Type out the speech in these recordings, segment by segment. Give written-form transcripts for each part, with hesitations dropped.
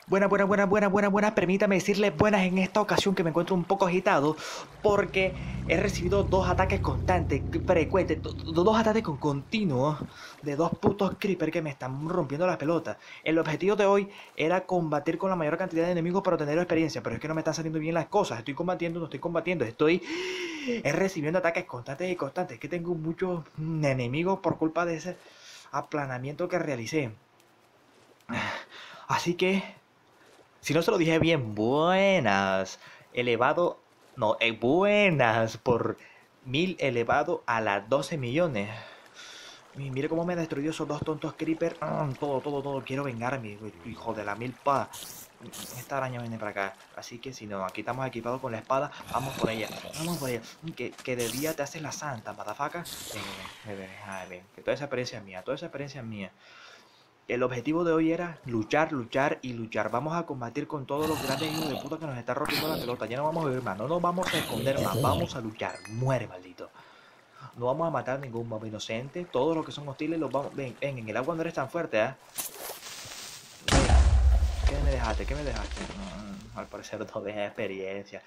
Buenas. Permítame decirle buenas en esta ocasión que me encuentro un poco agitado porque he recibido dos ataques constantes, frecuentes, dos ataques con continuos de dos putos creepers que me están rompiendo la pelota. El objetivo de hoy era combatir con la mayor cantidad de enemigos para tener experiencia, pero es que no me están saliendo bien las cosas. Estoy combatiendo, no estoy combatiendo, estoy recibiendo ataques constantes y constantes. Es que tengo muchos enemigos por culpa de ese aplanamiento que realicé. Así que si no se lo dije bien, buenas. Elevado, no, buenas por 1000 elevado a las 12 millones. Y mire cómo me ha destruido esos dos tontos creepers. Todo. Quiero vengarme, hijo de la milpa. Esta araña viene para acá. Así que si no, aquí estamos equipados con la espada. Vamos por ella. Vamos por ella. Que de día te haces la santa, matafaca. Ven. Que toda esa experiencia es mía. Toda esa experiencia es mía. El objetivo de hoy era luchar. Vamos a combatir con todos los grandes hijos de puta que nos están rompiendo la pelota. Ya no vamos a vivir más, no nos vamos a esconder más, vamos a luchar. Muere, maldito. No vamos a matar ningún mob inocente. Todos los que son hostiles los vamos. Ven, en el agua no eres tan fuerte, ¿eh? ¿Qué me dejaste? Al parecer no deja experiencia.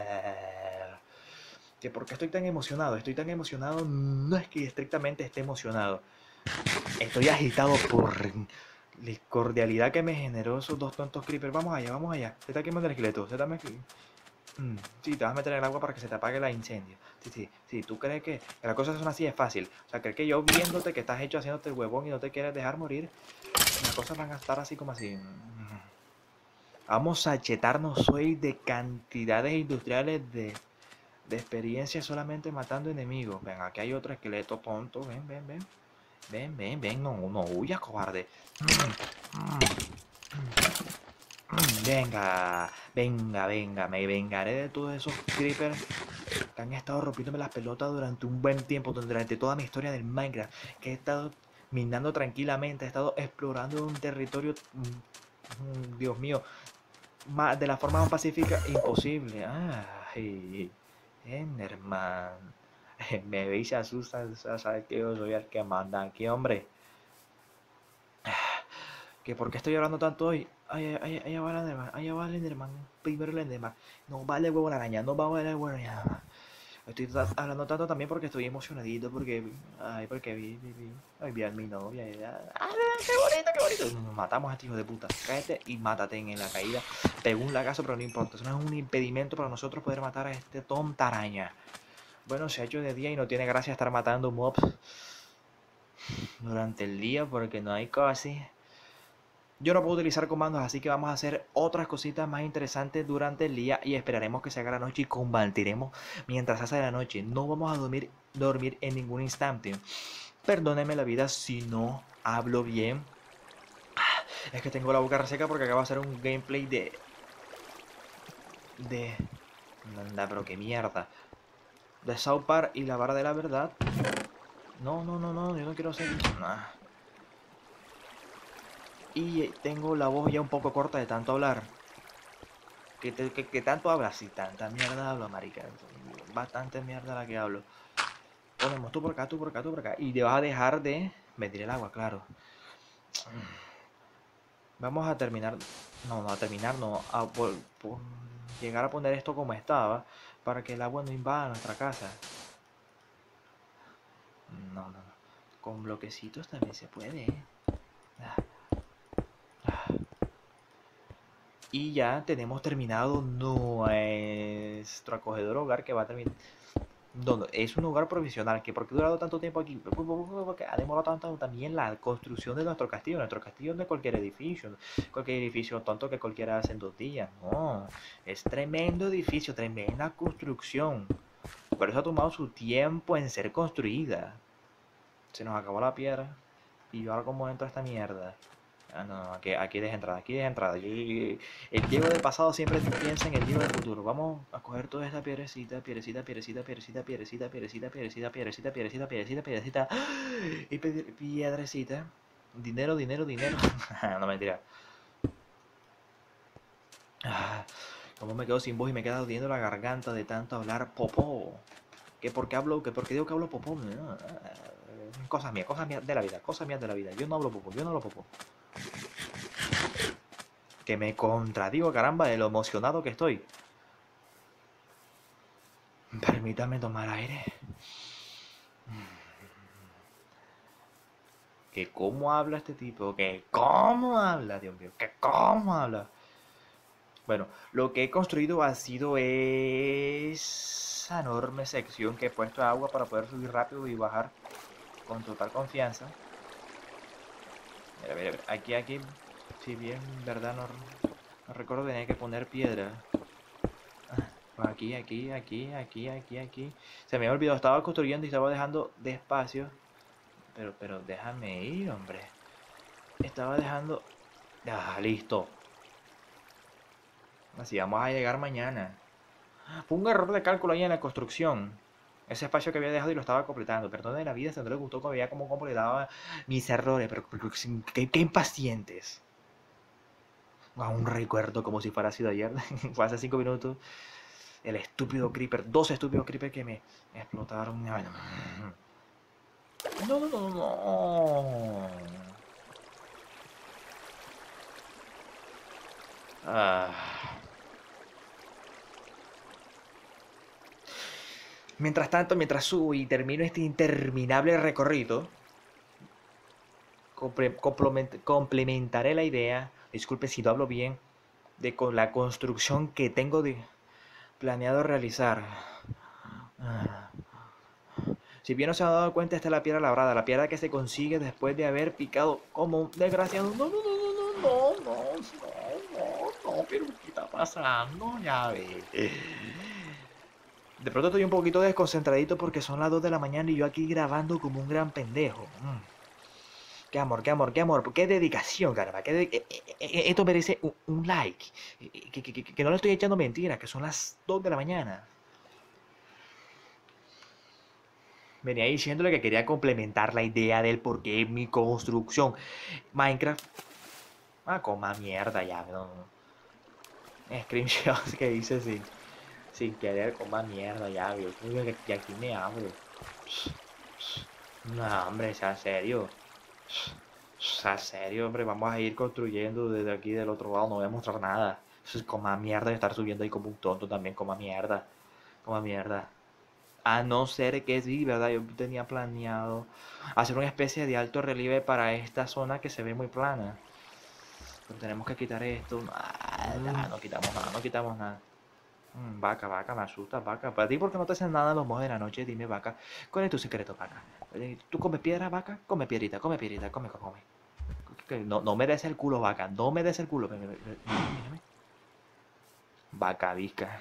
Que porque estoy tan emocionado. No es que estrictamente esté emocionado. Estoy agitado por la cordialidad que me generó esos dos tontos creepers. Vamos allá. Se está quemando el esqueleto. Sí, te vas a meter en el agua para que se te apague el incendio. Sí. Tú crees que las cosas son así, es fácil. O sea, crees que yo viéndote que estás hecho haciéndote el huevón y no te quieres dejar morir, las cosas van a estar así como así. Vamos a chetarnos hoy de cantidades industriales de experiencia solamente matando enemigos. Ven, aquí hay otro esqueleto tonto. Ven, no huyas, cobarde. Venga, me vengaré de todos esos creepers que han estado rompiéndome las pelotas durante un buen tiempo, durante toda mi historia del Minecraft, que he estado minando tranquilamente, he estado explorando un territorio, Dios mío, de la forma más pacífica imposible. Ay, Enderman, me veis y se asustan, sabes que yo soy el que manda aquí, hombre. ¿Que por qué estoy hablando tanto hoy? Allá va el Enderman, primero el Enderman. No vale huevo la araña, no va a valer huevo la araña. Estoy hablando tanto también porque estoy emocionadito, porque vi a mi novia. Qué bonito. Nos matamos a este hijo de puta. Cállate y mátate en la caída. Pegó un lagazo, pero no importa. Eso no es un impedimento para nosotros poder matar a este tonta araña. Bueno, se ha hecho de día y no tiene gracia estar matando mobs durante el día porque no hay casi. Yo no puedo utilizar comandos, así que vamos a hacer otras cositas más interesantes durante el día y esperaremos que se haga la noche y combatiremos mientras hace la noche. No vamos a dormir en ningún instante. Perdóneme la vida si no hablo bien. Es que tengo la boca reseca porque acabo de hacer un gameplay de... Anda, pero qué mierda. De South Park y la vara de la verdad. No, yo no quiero hacer eso. Nah. Y tengo la voz ya un poco corta de tanto hablar. Que tanto hablas? Si tanta mierda hablo, marica. Bastante mierda la que hablo. Ponemos tú por acá. Y te vas a dejar de meter el agua, claro. Vamos a terminar. No, a terminar, no. Por llegar a poner esto como estaba. Para que el agua no invada nuestra casa. No. Con bloquecitos también se puede. Ah. Y ya tenemos terminado nuestro acogedor hogar que va a terminar. No, es un hogar provisional, que porque ha durado tanto tiempo aquí, porque ha demorado tanto también la construcción de nuestro castillo. Nuestro castillo no es cualquier edificio tonto que cualquiera hace en 2 días, no, es tremendo edificio, tremenda construcción, por eso ha tomado su tiempo en ser construida. Se nos acabó la piedra, y ahora cómo entra esta mierda. No, aquí deja entrada. El Diego del pasado siempre piensa en el Diego del futuro. Vamos a coger toda esta piedrecita. Y piedrecita. Dinero. No, mentira. Como me quedo sin voz y me queda odiando la garganta de tanto hablar popó. Que porque digo que hablo popó. Cosas mías de la vida. Yo no hablo popó. Que me contradigo, caramba, de lo emocionado que estoy. Permítame tomar aire. Que cómo habla este tipo, que cómo habla, Dios mío, que cómo habla. Bueno, lo que he construido ha sido esa enorme sección que he puesto agua para poder subir rápido y bajar con total confianza. Mira, aquí, si bien, verdad, no recuerdo, tenía que poner piedra. Aquí. Se me había olvidado, estaba construyendo y estaba dejando despacio. Pero déjame ir, hombre. Estaba dejando... Ah, listo. Así vamos a llegar mañana. Fue un error de cálculo ahí en la construcción. Ese espacio que había dejado y lo estaba completando. Perdón de la vida, si no le gustó que veía cómo completaba mis errores. Pero qué impacientes. Aún recuerdo como si fuera sido ayer. Fue hace 5 minutos. El estúpido creeper. 2 estúpidos creepers que me explotaron. No. Ah. Mientras tanto, mientras subo y termino este interminable recorrido, complementaré la idea, disculpe si no hablo bien, de con la construcción que tengo planeado realizar. Si bien no se han dado cuenta, esta es la piedra labrada, la piedra que se consigue después de haber picado como un desgraciado. No, pero ¿qué está pasando? Ya ves. De pronto estoy un poquito desconcentradito porque son las 2 de la mañana y yo aquí grabando como un gran pendejo. Qué amor, qué dedicación, caramba. Esto merece un like. Que no le estoy echando mentiras, que son las 2 de la mañana. Venía diciéndole que quería complementar la idea del por qué mi construcción. Minecraft. Ah, coma mierda ya, no. Screenshots que dice sin querer, coma mierda ya, Dios mío, que aquí me abro. No, hombre, sea serio. Sea serio, hombre, vamos a ir construyendo desde aquí del otro lado, no voy a mostrar nada. Eso es coma mierda de estar subiendo ahí como un tonto también, coma mierda. Coma mierda. A no ser que sí, ¿verdad? Yo tenía planeado hacer una especie de alto relieve para esta zona que se ve muy plana. Pero tenemos que quitar esto. No quitamos nada, no quitamos nada. Vaca, me asusta, vaca. Para ti, porque no te hacen nada los mojos de la noche, dime, vaca. ¿Cuál es tu secreto, vaca? ¿Tú comes piedra, vaca? Come piedrita, come. No me des el culo, vaca. No me des el culo. Mírame. Vaca, visca.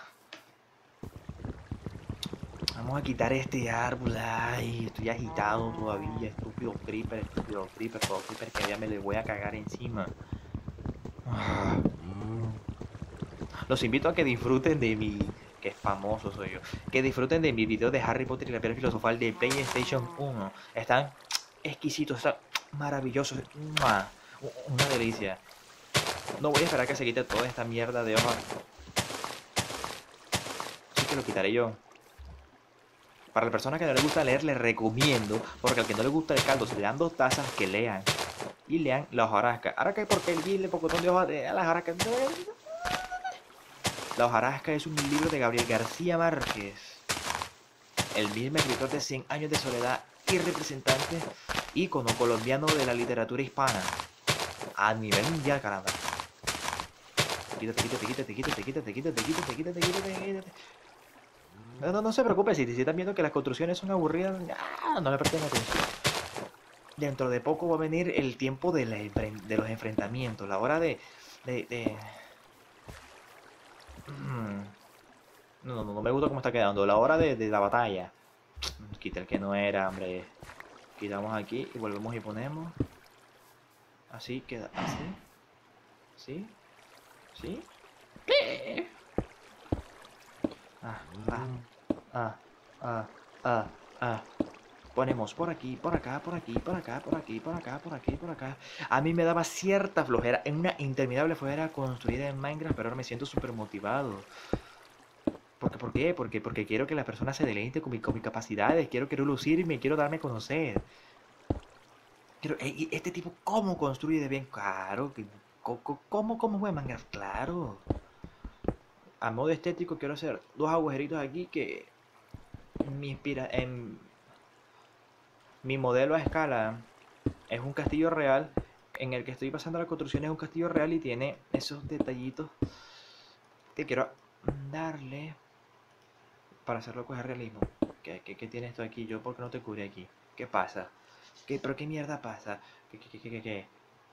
Vamos a quitar este árbol. Ay, estoy agitado todavía. Estúpido creeper, todo creeper que ya me le voy a cagar encima. Los invito a que disfruten de mi... Que famoso soy yo. Que disfruten de mi video de Harry Potter y la piedra filosofal de PlayStation 1. Están exquisitos, están maravillosos. Una delicia. No voy a esperar que se quite toda esta mierda de hoja. Así que lo quitaré yo. Para las personas que no les gusta leer, les recomiendo, porque al que no le gusta el caldo, se le dan 2 tazas, que lean. Y lean la hojarasca. Ahora que porque el pocotón de hojas de la hojarasca. La hojarasca es un libro de Gabriel García Márquez, el mismo escritor de 100 años de soledad y representante ícono colombiano de la literatura hispana a nivel mundial, caramba. Quítate. No se preocupe, si están viendo que las construcciones son aburridas, no le presten atención. Dentro de poco va a venir el tiempo de los enfrentamientos, la hora de... No me gusta cómo está quedando. La hora de la batalla. Quita el que no era, hombre. Quitamos aquí y volvemos y ponemos. Así queda. Así. ¿Sí? Ponemos por aquí, por acá. A mí me daba cierta flojera, en una interminable flojera construida en Minecraft, pero ahora me siento súper motivado. ¿Por qué? Porque quiero que la persona se deleite con mis capacidades, quiero lucirme, quiero darme a conocer. Este tipo, ¿cómo construye de bien? Claro, que ¿Cómo fue Minecraft? Claro. A modo estético quiero hacer dos agujeritos aquí que me inspira en mi modelo a escala. Es un castillo real en el que estoy pasando la construcción. Es un castillo real y tiene esos detallitos que quiero darle para hacerlo coger realismo. ¿Qué tiene esto aquí? ¿Yo por qué no te cubrí aquí? ¿Qué pasa? ¿Pero qué mierda pasa? ¿Qué?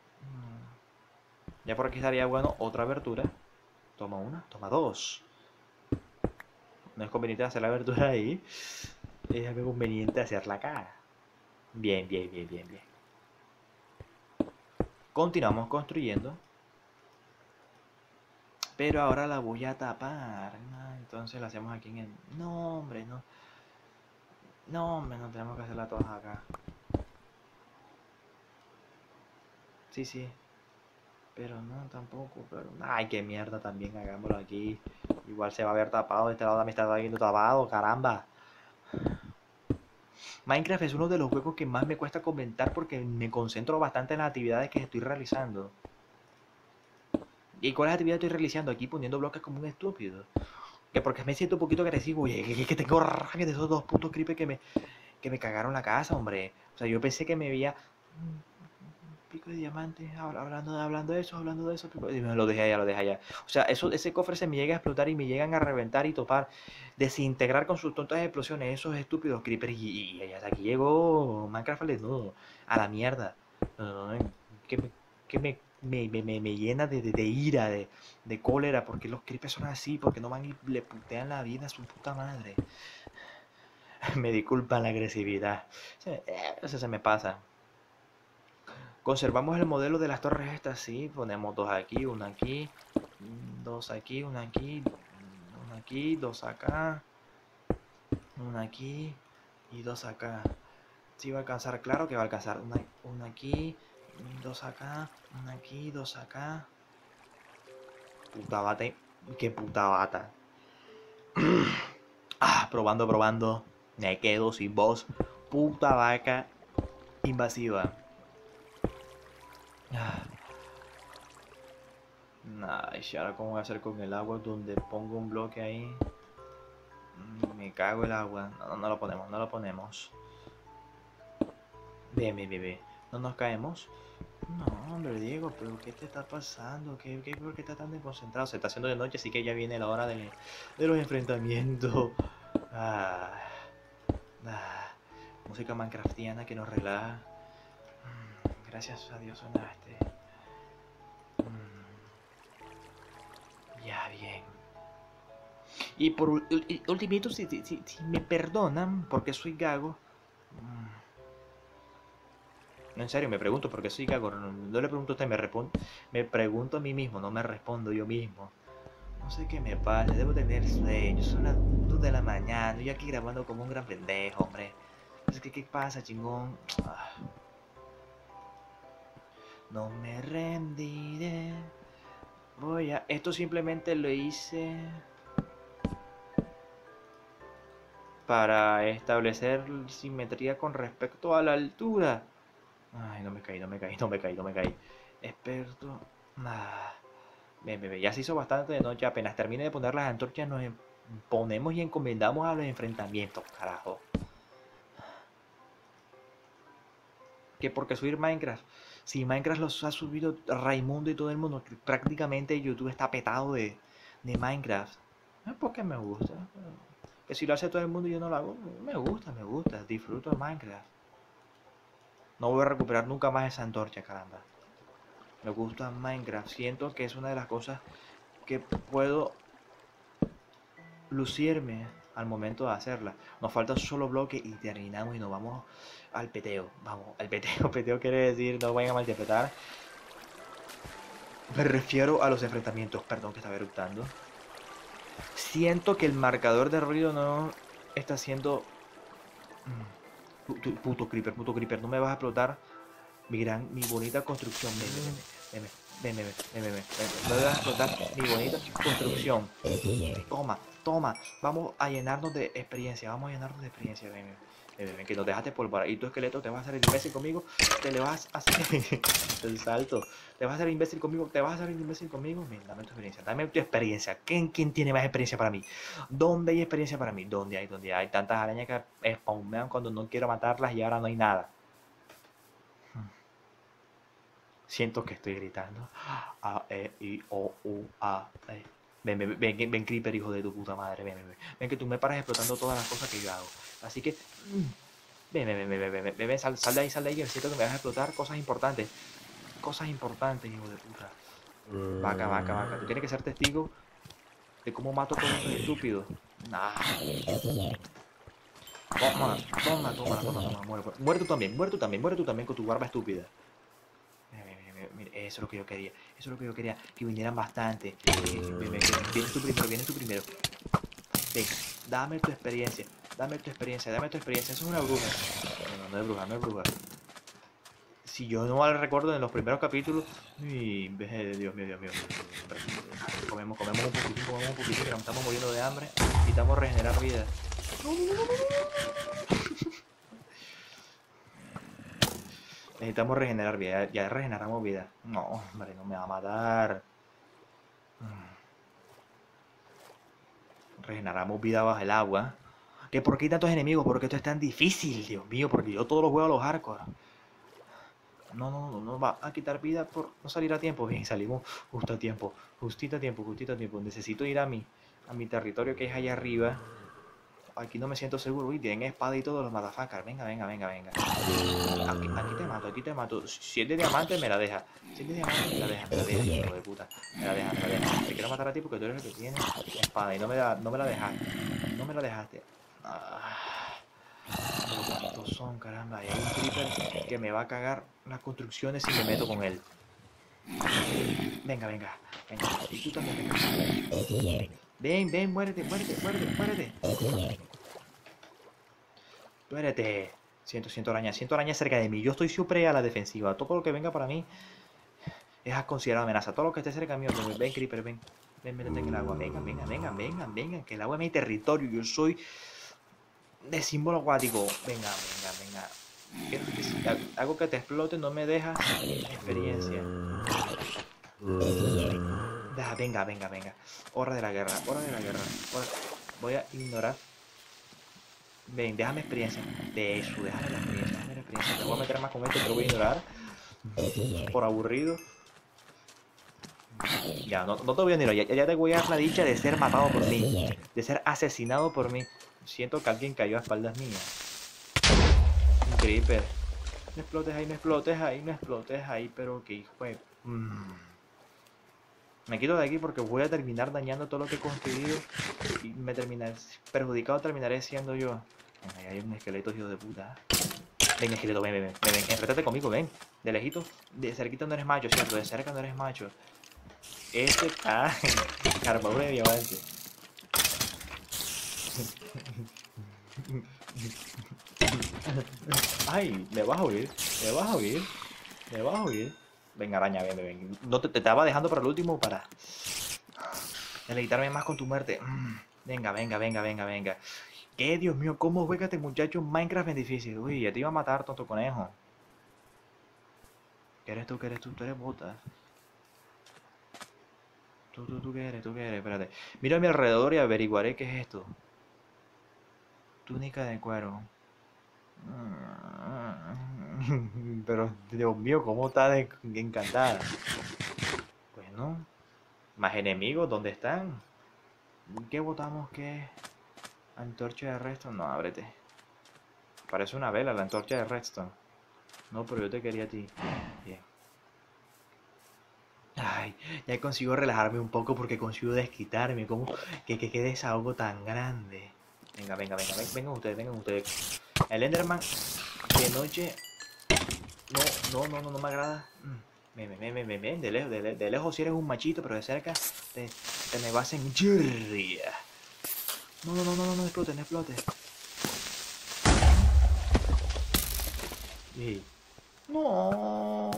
Ya por aquí estaría bueno otra abertura. Toma una, toma dos. No es conveniente hacer la abertura ahí. Es conveniente hacerla acá. Bien. Continuamos construyendo. Pero ahora la voy a tapar. Entonces la hacemos aquí en el... No, hombre, no. No, hombre, no tenemos que hacerla todas acá. Sí. Pero no, tampoco. Pero... Ay, qué mierda también. Hagámoslo aquí. Igual se va a ver tapado. Este lado también está viendo tapado. Caramba. Minecraft es uno de los juegos que más me cuesta comentar porque me concentro bastante en las actividades que estoy realizando. ¿Y cuáles actividades estoy realizando? Aquí poniendo bloques como un estúpido. Que porque me siento un poquito agresivo. Oye, que tengo rabia de esos dos putos creepers que me cagaron la casa, hombre. O sea, yo pensé que me veía pico de diamante, hablando de eso, pico, y me lo dejé allá. O sea, ese cofre se me llega a explotar y me llegan a reventar y topar, desintegrar con sus tontas explosiones, esos estúpidos creepers. Y hasta aquí llegó Minecraft al desnudo, a la mierda. No, que me llena de ira, de cólera, porque los creepers son así, porque no van y le putean la vida a su puta madre. Me disculpan la agresividad. Eso se me pasa. Conservamos el modelo de las torres estas, sí. Ponemos dos aquí, una aquí, dos aquí, una aquí, dos acá, una aquí y dos acá. Si va a alcanzar, claro que va a alcanzar. Una aquí, dos acá, una aquí, dos acá. Puta bata, qué puta bata. Probando. Me quedo sin voz. Puta vaca invasiva. Nah, y ahora cómo voy a hacer con el agua donde pongo un bloque ahí. Me cago el agua. No lo ponemos. Bien. No nos caemos. No, hombre, Diego, pero ¿qué te está pasando? ¿Por qué estás tan desconcentrado? Se está haciendo de noche, así que ya viene la hora de los enfrentamientos. Ah, ah, música minecraftiana que nos relaja. Gracias a Dios sonaste. Ya, bien. Y por ultimito, si me perdonan porque soy gago. No, en serio, me pregunto por qué soy gago. No le pregunto a usted, me pregunto a mí mismo, no me respondo yo mismo. No sé qué me pasa, debo tener sueño. Son las 2 de la mañana, yo aquí grabando como un gran pendejo, hombre. ¿Qué pasa, chingón? No me rendiré. Esto simplemente lo hice para establecer simetría con respecto a la altura. Ay, no me caí. Experto. Bien. Ya se hizo bastante de noche. Apenas termine de poner las antorchas, nos ponemos y encomendamos a los enfrentamientos, carajo. ¿Qué por qué subir Minecraft? Si Minecraft los ha subido Raimundo y todo el mundo, prácticamente YouTube está petado de Minecraft. Es porque me gusta. Que si lo hace todo el mundo y yo no lo hago, me gusta. Disfruto de Minecraft. No voy a recuperar nunca más esa antorcha, caramba. Me gusta Minecraft. Siento que es una de las cosas que puedo lucirme al momento de hacerla. Nos falta un solo bloque y terminamos y nos vamos al peteo. Vamos, al peteo. Peteo quiere decir, no vayan a malinterpretar. Me refiero a los enfrentamientos. Perdón que estaba eructando. Siento que el marcador de ruido no está haciendo... Puto creeper, no me vas a explotar mi bonita construcción. Ven. No me vas a explotar mi bonita construcción. Toma. Vamos a llenarnos de experiencia. Ven. Ven, que no dejaste polvar. Y tu esqueleto te vas a hacer el imbécil conmigo. Te le vas a hacer el salto. Te vas a hacer el imbécil conmigo. Te vas a hacer el imbécil conmigo. Ven, dame tu experiencia. Dame tu experiencia. ¿Quién tiene más experiencia para mí? ¿Dónde hay experiencia para mí? ¿Dónde hay tantas arañas que spawnean cuando no quiero matarlas y ahora no hay nada? Siento que estoy gritando. A, E, I, O, U, A, E. Ven, Creeper, hijo de tu puta madre. Ven, que tú me paras explotando todas las cosas que yo hago. Así que. Ven, sal de ahí, que siento que me vas a explotar cosas importantes. Cosas importantes, hijo de puta. Vaca. Tú tienes que ser testigo de cómo mato a todos estos estúpidos. Nah. Toma. Muere tú también con tu barba estúpida. Mira, eso es lo que yo quería. Que vinieran bastante. Vienes tú primero. Ven, dame tu experiencia. Eso es una bruja. No es bruja. Si yo no mal recuerdo en los primeros capítulos. Dios mío. Comemos un poquitín, que nos estamos muriendo de hambre. Necesitamos regenerar vida. Necesitamos regenerar vida. Ya regeneramos vida. No, hombre, no me va a matar. Regeneramos vida bajo el agua. ¿Que por qué hay tantos enemigos? ¿Por qué esto es tan difícil? Dios mío, porque yo todos los juego a los hardcore. No va a quitar vida por no salir a tiempo. Bien, salimos justito a tiempo. Necesito ir a mi territorio que es allá arriba. Aquí no me siento seguro. Uy, tienen espada y todos los motherfuckers. Venga. Aquí te mato. Si es de diamante, me la deja. Si es de diamante, me la deja, hijo de puta. Me la deja. Te quiero matar a ti porque tú eres el que tiene espada y no me la dejaste. ¿Cuántos son, caramba? Hay un creeper que me va a cagar las construcciones si me meto con él. Venga. Y tú también, venga. Ven, muérete. Muérete. Siento araña cerca de mí. Yo estoy siempre a la defensiva. Todo lo que venga para mí es considerado amenaza. Todo lo que esté cerca mío. Ven, Creeper, ven. Métete en el agua. Venga. Que el agua es mi territorio. Yo soy de símbolo acuático. Venga. Algo que te explote no me deja experiencia. Venga. Hora de la guerra. Voy a ignorar. Ven, déjame experiencia. Déjame la experiencia. Te voy a meter más con esto, pero voy a ignorar. Por aburrido. Ya, no te voy a ignorar. Ya te voy a dar la dicha de ser matado por mí. De ser asesinado por mí. Siento que alguien cayó a espaldas mías. Un creeper. No explotes ahí, pero que hijo de... Me quito de aquí porque voy a terminar dañando todo lo que he construido y terminaré siendo yo. Ahí hay un esqueleto, hijo de puta. Ven, esqueleto, ven. Enfréntate conmigo, ven. De lejito, de cerquita no eres macho, ¿cierto? De cerca no eres macho. Este está armadura de diamante. Ay, me vas a oír. Venga, araña, ven. No te estaba dejando para el último para deleitarme más con tu muerte. Venga. ¿Qué, Dios mío? ¿Cómo juega este muchacho Minecraft en difícil? Uy, ya te iba a matar, tonto conejo. ¿Qué eres tú? Tú eres botas. ¿Tú qué eres? Espérate. Mira a mi alrededor y averiguaré qué es esto. Túnica de cuero. Pero, Dios mío, cómo está encantada. Bueno, más enemigos, ¿dónde están? ¿Qué votamos que antorcha de redstone? No, ábrete. Parece una vela la antorcha de redstone. No, pero yo te quería a ti. Bien. Ay, ya consigo relajarme un poco porque consigo desquitarme. Como que desahogo tan grande. Vengan ustedes. El Enderman de noche no me agrada. Ven, de lejos si eres un machito, pero de cerca te me vas en chirria. No explote. Sí. No.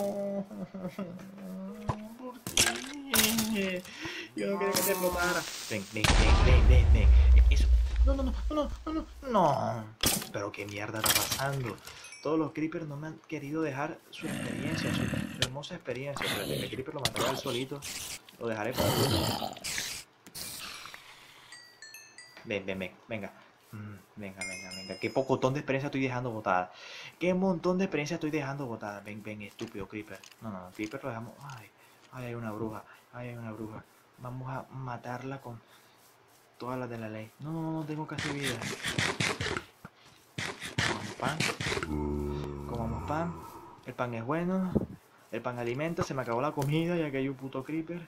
¿Por qué? Yo no quería que te explotara. Ven. Eso. No. Pero qué mierda está pasando. Todos los creepers no me han querido dejar su experiencia, su hermosa experiencia. Pero el creeper lo matará él solito. Lo dejaré para otro. Ven, ven, ven, venga. Venga, venga, venga. Qué pocotón de experiencia estoy dejando botada. Qué montón de experiencia estoy dejando botada. Ven, ven, estúpido creeper. No, no, creeper lo dejamos. Ay, ay, hay una bruja. Ay, hay una bruja. Vamos a matarla con todas las de la ley. No, no, no tengo casi vida. Comamos pan. Comamos pan. El pan es bueno. El pan alimenta. Se me acabó la comida ya que hay un puto creeper.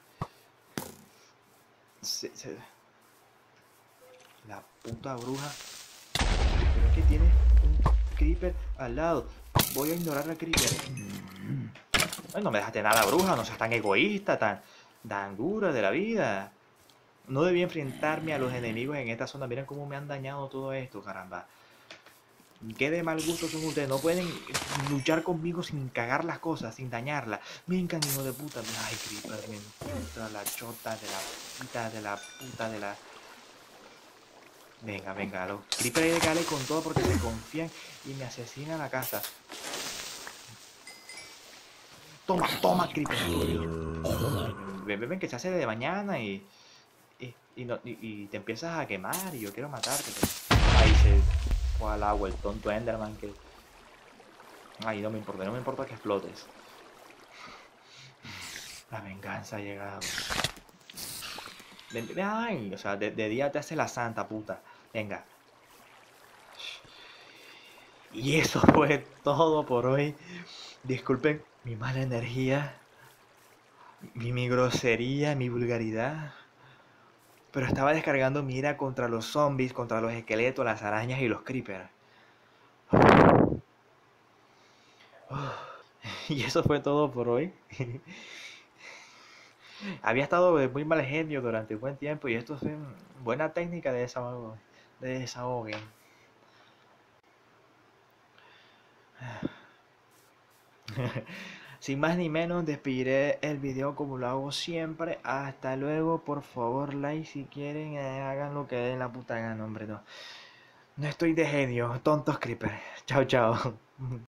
La puta bruja. Pero es que tiene un creeper al lado. Voy a ignorar al creeper. Ay, no me dejaste nada, bruja. No seas tan egoísta, tan dura de la vida. No debí enfrentarme a los enemigos en esta zona. Miren cómo me han dañado todo esto, caramba. Qué de mal gusto son ustedes. No pueden luchar conmigo sin cagar las cosas, sin dañarlas. Vengan, hijo de puta. Ay, creeper, me encuentra la chota de la puta de la puta de la... Venga, venga, los creepers hay que darle con todo porque se confían y me asesinan a casa. Toma, toma, creeper. Ven, ven, que se hace de mañana y te empiezas a quemar y yo quiero matarte. Ahí se fue al agua el tonto Enderman que... Ay, no me importa que explotes. La venganza ha llegado. Ay, o sea, de día te hace la santa puta. Venga. Y eso fue todo por hoy. Disculpen mi mala energía, mi grosería, mi vulgaridad. Pero estaba descargando mi ira contra los zombies, contra los esqueletos, las arañas y los creepers. Y eso fue todo por hoy. Había estado de muy mal genio durante un buen tiempo y esto es buena técnica de desahogo. De desahogue. Sin más ni menos, despediré el video como lo hago siempre. Hasta luego, por favor, like si quieren, hagan lo que den la puta gana, hombre, no. No estoy de genio, tontos creepers. Chao, chao.